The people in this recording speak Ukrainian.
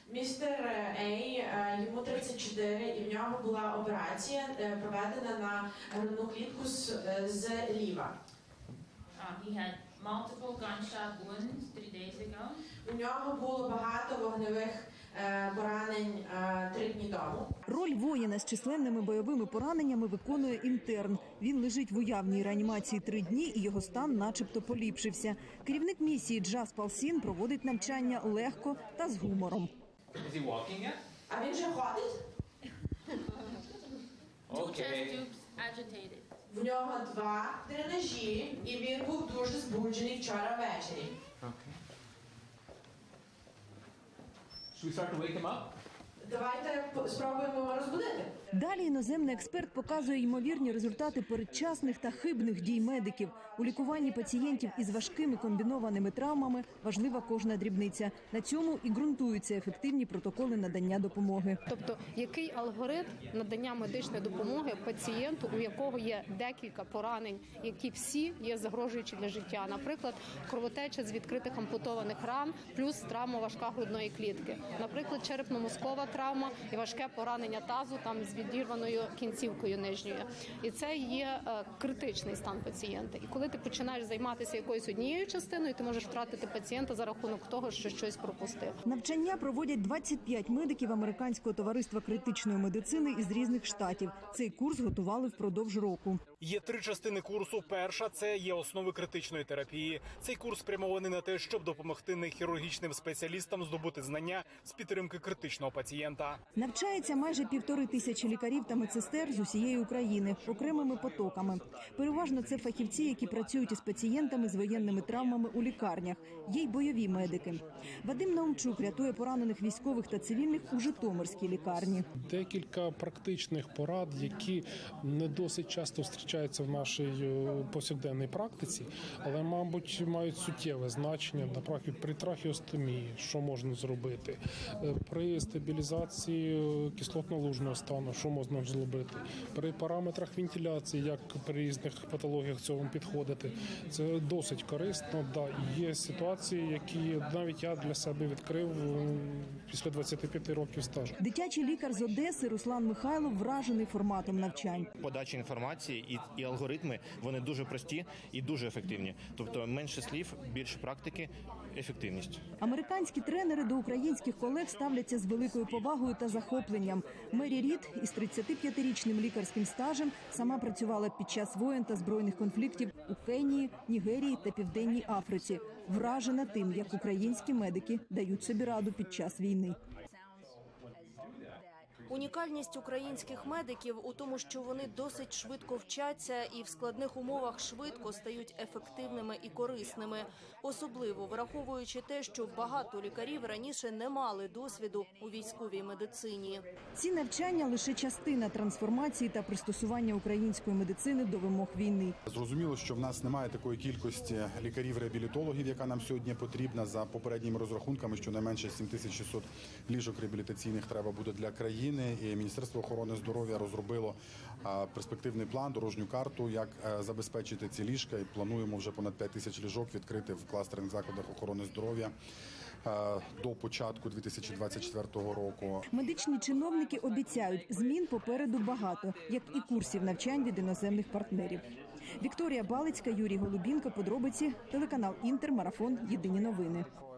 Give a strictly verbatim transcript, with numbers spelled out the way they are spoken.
Містер Ей, йому тридцять чотири, і в нього була операція, проведена на грудну клітку з, з ліва. Uh, he had multiple gunshot wounds three days ago. У нього було багато вогневих е, поранень е, три дні тому. Роль воїна з численними бойовими пораненнями виконує інтерн. Він лежить в уявній реанімації три дні і його стан начебто поліпшився. Керівник місії Джаз Палсін проводить навчання легко та з гумором. Is he walking yet? А він вже ходить? Two chest tubes agitated. В нього два дренажі, і він був дуже збуджений вчора ввечері. Okay. Should we start to wake him up? Давайте спробуємо його розбудити. Далі іноземний експерт показує ймовірні результати передчасних та хибних дій медиків. У лікуванні пацієнтів із важкими комбінованими травмами важлива кожна дрібниця. На цьому і ґрунтуються ефективні протоколи надання допомоги. Тобто, який алгоритм надання медичної допомоги пацієнту, у якого є декілька поранень, які всі є загрожуючі для життя. Наприклад, кровотеча з відкритих ампутованих ран, плюс травма важка грудної клітки. Наприклад, черепно-мозкова травма і важке поранення тазу там з відірваною кінцівкою нижньою. І це є е, критичний стан пацієнта. І коли ти починаєш займатися якоюсь однією частиною, ти можеш втратити пацієнта за рахунок того, що щось пропустив. Навчання проводять двадцять п'ять медиків Американського товариства критичної медицини із різних штатів. Цей курс готували впродовж року. Є три частини курсу. Перша – це є основи критичної терапії. Цей курс спрямований на те, щоб допомогти нехірургічним спеціалістам здобути знання з підтримки критичного пацієнта. Навчається майже півтори тисячі лікарів та медсестер з усієї України окремими потоками. Переважно це фахівці, які працюють із пацієнтами з воєнними травмами у лікарнях. Є й бойові медики. Вадим Наумчук рятує поранених військових та цивільних у Житомирській лікарні. Декілька практичних порад, які не досить часто зустрічаються в нашій повсякденній практиці, але, мабуть, мають суттєве значення. Наприклад, при трахеостомії, що можна зробити, при стабілізації кислотно-лужного стану, що можна зробити, при параметрах вентиляції, як при різних патологіях цьому підходити. Це досить корисно. Да. Є ситуації, які навіть я для себе відкрив після двадцяти п'яти років стажу. Дитячий лікар з Одеси Руслан Михайлов вражений форматом навчань. Подача інформації і, і алгоритми, вони дуже прості і дуже ефективні. Тобто менше слів, більше практики, ефективність. Американські тренери до українських колег ставляться з великою повагою та захопленням. Мері Рід із тридцятип'ятирічним лікарським стажем сама працювала під час воєн та збройних конфліктів у Кенії, Нігерії та Південній Африці. Вражена тим, як українські медики дають собі раду під час війни. Унікальність українських медиків у тому, що вони досить швидко вчаться і в складних умовах швидко стають ефективними і корисними. Особливо враховуючи те, що багато лікарів раніше не мали досвіду у військовій медицині. Ці навчання – лише частина трансформації та пристосування української медицини до вимог війни. Зрозуміло, що в нас немає такої кількості лікарів-реабілітологів, яка нам сьогодні потрібна. За попередніми розрахунками, що найменше сім тисяч шістсот ліжок реабілітаційних треба буде для країни. І Міністерство охорони здоров'я розробило перспективний план, дорожню карту, як забезпечити ці ліжка. І плануємо вже понад п'ять тисяч ліжок відкрити в кластерних закладах охорони здоров'я до початку дві тисячі двадцять четвертого року. Медичні чиновники обіцяють, змін попереду багато, як і курсів навчань від іноземних партнерів. Вікторія Балицька, Юрій Голубінко, подробиці, телеканал Інтер, марафон, єдині новини.